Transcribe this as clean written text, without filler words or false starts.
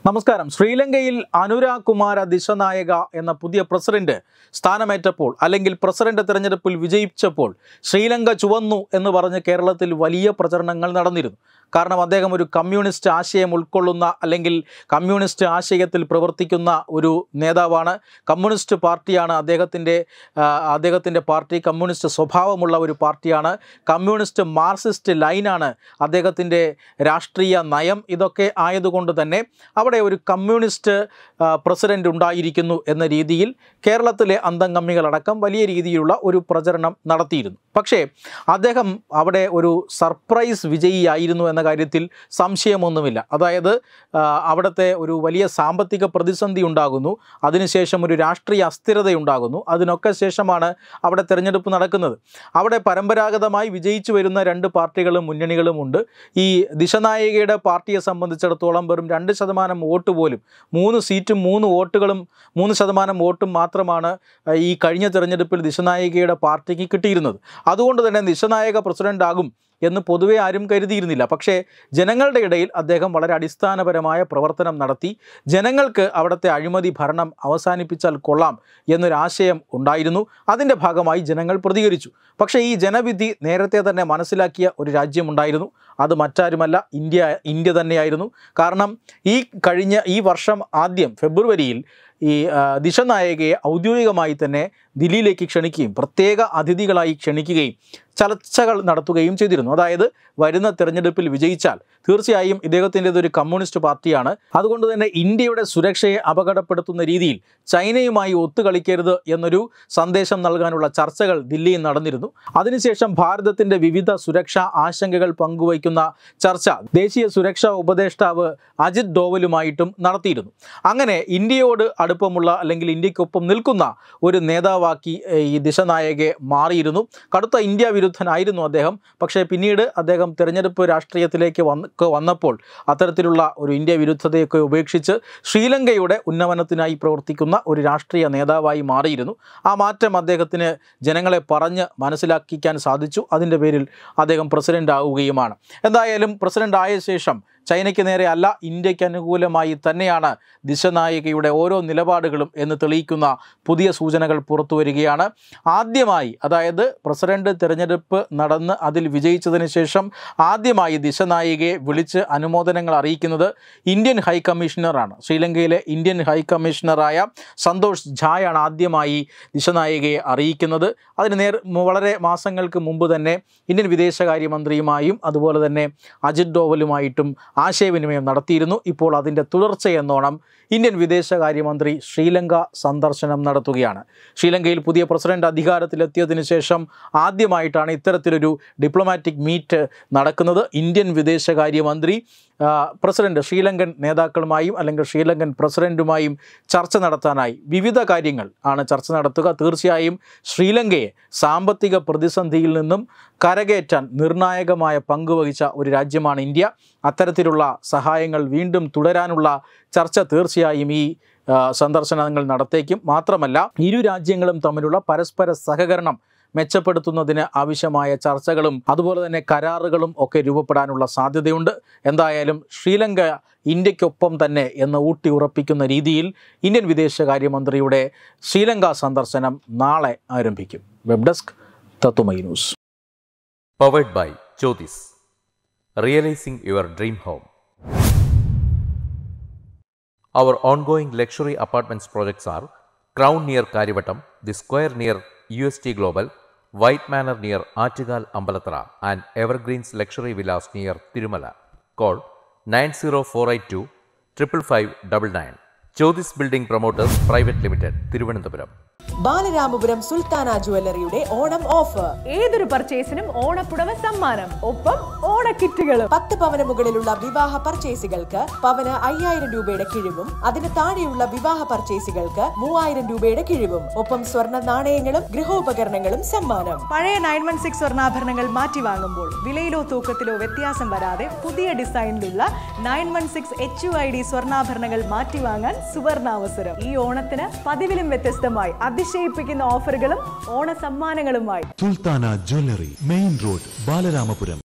നമസ്കാരം. ശ്രീലങ്കയിൽ അനുരാഗ് കുമാര ദിശനായക എന്ന പുതിയ പ്രസിഡന്റ് സ്ഥാനമേറ്റപ്പോൾ അല്ലെങ്കിൽ പ്രസിഡന്റ് തെരഞ്ഞെടുപ്പിൽ വിജയിച്ചപ്പോൾ ശ്രീലങ്ക ചുവന്നു എന്ന് പറഞ്ഞ് കേരളത്തിൽ വലിയ പ്രചരണങ്ങൾ നടന്നിരുന്നു. കാരണം അദ്ദേഹം ഒരു കമ്മ്യൂണിസ്റ്റ് ആശയം ഉൾക്കൊള്ളുന്ന അല്ലെങ്കിൽ കമ്മ്യൂണിസ്റ്റ് ആശയത്തിൽ പ്രവർത്തിക്കുന്ന ഒരു നേതാവാണ്. കമ്മ്യൂണിസ്റ്റ് പാർട്ടിയാണ് അദ്ദേഹത്തിൻ്റെ പാർട്ടി. കമ്മ്യൂണിസ്റ്റ് സ്വഭാവമുള്ള ഒരു പാർട്ടിയാണ്. കമ്മ്യൂണിസ്റ്റ് മാർക്സിസ്റ്റ് ലൈനാണ് അദ്ദേഹത്തിൻ്റെ രാഷ്ട്രീയ നയം. ഇതൊക്കെ ആയതുകൊണ്ട് തന്നെ അവിടെ ഒരു കമ്മ്യൂണിസ്റ്റ് പ്രസിഡന്റ് ഉണ്ടായിരിക്കുന്നു എന്ന രീതിയിൽ കേരളത്തിലെ അന്തംഗമ്മികളടക്കം വലിയ രീതിയിലുള്ള ഒരു പ്രചരണം നടത്തിയിരുന്നു. പക്ഷേ അദ്ദേഹം അവിടെ ഒരു സർപ്രൈസ് വിജയിയായിരുന്നു എന്ന കാര്യത്തിൽ സംശയമൊന്നുമില്ല. അതായത് അവിടുത്തെ ഒരു വലിയ സാമ്പത്തിക പ്രതിസന്ധി ഉണ്ടാകുന്നു, അതിനുശേഷം ഒരു രാഷ്ട്രീയ അസ്ഥിരതയുണ്ടാകുന്നു. അതിനൊക്കെ ശേഷമാണ് അവിടെ തെരഞ്ഞെടുപ്പ് നടക്കുന്നത്. അവിടെ പരമ്പരാഗതമായി വിജയിച്ചു വരുന്ന രണ്ട് പാർട്ടികളും മുന്നണികളുമുണ്ട്. ഈ ദിശനായികയുടെ പാർട്ടിയെ സംബന്ധിച്ചിടത്തോളം വെറും 2% വോട്ട് പോലും, 3 സീറ്റും 3% വോട്ടും മാത്രമാണ് ഈ കഴിഞ്ഞ തെരഞ്ഞെടുപ്പിൽ ദിശനായികയുടെ പാർട്ടിക്ക് കിട്ടിയിരുന്നത്. അതുകൊണ്ട് തന്നെ ദിശനായക പ്രസിഡന്റ് ആകും എന്ന് പൊതുവെ ആരും കരുതിയിരുന്നില്ല. പക്ഷേ ജനങ്ങളുടെ ഇടയിൽ അദ്ദേഹം വളരെ അടിസ്ഥാനപരമായ പ്രവർത്തനം നടത്തി. ജനങ്ങൾക്ക് അവിടുത്തെ അഴിമതി ഭരണം അവസാനിപ്പിച്ചാൽ കൊള്ളാം എന്നൊരാശയം ഉണ്ടായിരുന്നു. അതിൻ്റെ ഭാഗമായി ജനങ്ങൾ പ്രതികരിച്ചു. പക്ഷേ ഈ ജനവിധി നേരത്തെ തന്നെ മനസ്സിലാക്കിയ ഒരു രാജ്യമുണ്ടായിരുന്നു. അത് മറ്റാരുമല്ല, ഇന്ത്യ തന്നെയായിരുന്നു. കാരണം ഈ വർഷം ആദ്യം ഫെബ്രുവരിയിൽ ഈ ദിശനായകയെ ഔദ്യോഗികമായി തന്നെ ദില്ലിയിലേക്ക് ക്ഷണിക്കുകയും പ്രത്യേക അതിഥികളായി ക്ഷണിക്കുകയും ചർച്ചകൾ നടത്തുകയും ചെയ്തിരുന്നു. അതായത് വരുന്ന തെരഞ്ഞെടുപ്പിൽ വിജയിച്ചാൽ തീർച്ചയായും ഇദ്ദേഹത്തിൻ്റെതൊരു കമ്മ്യൂണിസ്റ്റ് പാർട്ടിയാണ്. അതുകൊണ്ട് തന്നെ ഇന്ത്യയുടെ സുരക്ഷയെ അപകടപ്പെടുത്തുന്ന രീതിയിൽ ചൈനയുമായി ഒത്തുകളിക്കരുത് എന്നൊരു സന്ദേശം നൽകാനുള്ള ചർച്ചകൾ ദില്ലിയിൽ നടന്നിരുന്നു. അതിനുശേഷം ഭാരതത്തിൻ്റെ വിവിധ സുരക്ഷാ ആശങ്കകൾ പങ്കുവയ്ക്കുന്ന ചർച്ച ദേശീയ സുരക്ഷാ ഉപദേഷ്ടാവ് അജിത് ഡോവലുമായിട്ടും നടത്തിയിരുന്നു. അങ്ങനെ ഇന്ത്യയോട് അടുപ്പമുള്ള അല്ലെങ്കിൽ ഇന്ത്യക്കൊപ്പം നിൽക്കുന്ന ഒരു നേതാവാക്കി ഈ ദിശനായകയെ മാറിയിരുന്നു. കടുത്ത ഇന്ത്യ വിരുദ്ധനായിരുന്നു അദ്ദേഹം. പക്ഷേ പിന്നീട് അദ്ദേഹം തെരഞ്ഞെടുപ്പ് രാഷ്ട്രീയത്തിലേക്ക് വന്നപ്പോൾ അത്തരത്തിലുള്ള ഒരു ഇന്ത്യ വിരുദ്ധതയൊക്കെ ഉപേക്ഷിച്ച് ശ്രീലങ്കയുടെ ഉന്നമനത്തിനായി പ്രവർത്തിക്കുന്ന ഒരു രാഷ്ട്രീയ നേതാവായി മാറിയിരുന്നു. ആ മാറ്റം അദ്ദേഹത്തിന് ജനങ്ങളെ പറഞ്ഞ് മനസ്സിലാക്കിക്കാൻ സാധിച്ചു. അതിൻ്റെ പേരിൽ അദ്ദേഹം പ്രസിഡന്റ് ആവുകയുമാണ്. എന്തായാലും പ്രസിഡന്റ് ആയ ശേഷം ചൈനയ്ക്ക് നേരെ അല്ല, ഇന്ത്യക്ക് അനുകൂലമായി തന്നെയാണ് ദിശനായികയുടെ ഓരോ നിലപാടുകളും എന്ന് തെളിയിക്കുന്ന പുതിയ സൂചനകൾ പുറത്തു വരികയാണ്. ആദ്യമായി, അതായത് പ്രസിഡന്റ് തിരഞ്ഞെടുപ്പ് നടന്ന് അതിൽ വിജയിച്ചതിന് ശേഷം ആദ്യമായി ദിശനായികയെ വിളിച്ച് അനുമോദനങ്ങൾ അറിയിക്കുന്നത് ഇന്ത്യൻ ഹൈക്കമ്മീഷണറാണ്. ശ്രീലങ്കയിലെ ഇന്ത്യൻ ഹൈക്കമ്മീഷണറായ സന്തോഷ് ഝായാണ് ആദ്യമായി ദിശനായികയെ അറിയിക്കുന്നത്. അതിന് വളരെ മാസങ്ങൾക്ക് മുമ്പ് തന്നെ ഇന്ത്യൻ വിദേശകാര്യമന്ത്രിയുമായും അതുപോലെ തന്നെ അജിത് ഡോവലുമായിട്ടും ആശയവിനിമയം നടത്തിയിരുന്നു. ഇപ്പോൾ അതിൻ്റെ തുടർച്ചയെന്നോണം ഇന്ത്യൻ വിദേശകാര്യമന്ത്രി ശ്രീലങ്ക സന്ദർശനം നടത്തുകയാണ്. ശ്രീലങ്കയിൽ പുതിയ പ്രസിഡന്റ് അധികാരത്തിലെത്തിയതിനു ശേഷം ആദ്യമായിട്ടാണ് ഇത്തരത്തിലൊരു ഡിപ്ലോമാറ്റിക് മീറ്റ് നടക്കുന്നത്. ഇന്ത്യൻ വിദേശകാര്യമന്ത്രി പ്രസിഡന്റ് ശ്രീലങ്കൻ നേതാക്കളുമായും അല്ലെങ്കിൽ ശ്രീലങ്കൻ പ്രസിഡന്റുമായും ചർച്ച നടത്താനായി വിവിധ കാര്യങ്ങൾ ആണ് ചർച്ച നടത്തുക. തീർച്ചയായും ശ്രീലങ്കയെ സാമ്പത്തിക പ്രതിസന്ധിയിൽ നിന്നും കരകയറ്റാൻ നിർണായകമായ പങ്കുവഹിച്ച ഒരു രാജ്യമാണ് ഇന്ത്യ. അത്തരത്തിലുള്ള സഹായങ്ങൾ വീണ്ടും തുടരാനുള്ള ചർച്ച തീർച്ചയായും ഈ സന്ദർശനങ്ങൾ നടത്തേക്കും. മാത്രമല്ല, ഇരു രാജ്യങ്ങളും തമ്മിലുള്ള പരസ്പര സഹകരണം മെച്ചപ്പെടുത്തുന്നതിന് ആവശ്യമായ ചർച്ചകളും അതുപോലെ തന്നെ കരാറുകളും ഒക്കെ രൂപപ്പെടാനുള്ള സാധ്യതയുണ്ട്. എന്തായാലും ശ്രീലങ്ക ഇന്ത്യക്കൊപ്പം തന്നെ എന്ന് ഊട്ടി ഉറപ്പിക്കുന്ന രീതിയിൽ ഇന്ത്യൻ വിദേശകാര്യമന്ത്രിയുടെ ശ്രീലങ്ക സന്ദർശനം നാളെ ആരംഭിക്കും. വെബ് ഡെസ്ക് തത്തുമൈ news. Powered by Jyotis. Realizing your dream home. Our ongoing luxury apartments projects are Crown near Karivattam, The Square near UST Global, White Manor near Aattugal Ambalathara, and Evergreens Luxury Villas near Tirumala. Call 90482 55599. Jyotis Building Promoters Private Limited, Thiruvananthapuram. Balaramapuram Sultana ജ്വല്ലറിയുടെ Onam offer. ഏതൊരു പർച്ചേസിനും ഓണപ്പുടവ സമ്മാനം, ഒപ്പം ഓണക്കിറ്റുകളും. 10 പവന് മുകളിലുള്ള വിവാഹ പർച്ചേസുകൾക്ക് പവന് 5000 രൂപയുടെ കിഴിവും അതിന് താഴെയുള്ള വിവാഹ പർച്ചേസുകൾക്ക് 3000 രൂപയുടെ കിഴിവും, ഒപ്പം സ്വർണ്ണ നാണയങ്ങളും ഗൃഹോപകരണങ്ങളും സമ്മാനം. പഴയ 916 സ്വർണ്ണാഭരണങ്ങൾ മാറ്റി വാങ്ങുമ്പോൾ വിലയിലോ തൂക്കത്തിലോ വ്യത്യാസം വരാതെ പുതിയ ഡിസൈനിലുള്ള 916 HUID സ്വർണ്ണാഭരണങ്ങൾ മാറ്റി വാങ്ങാൻ സുവർണാവസരം. ഈ ഓണത്തിന് പതിവിലും വ്യത്യസ്തമായി അതിശയിപ്പിക്കുന്ന ഓഫറുകളും ഓണ സമ്മാനങ്ങളുമായി Sultana jewellery, main road, Balaramapuram.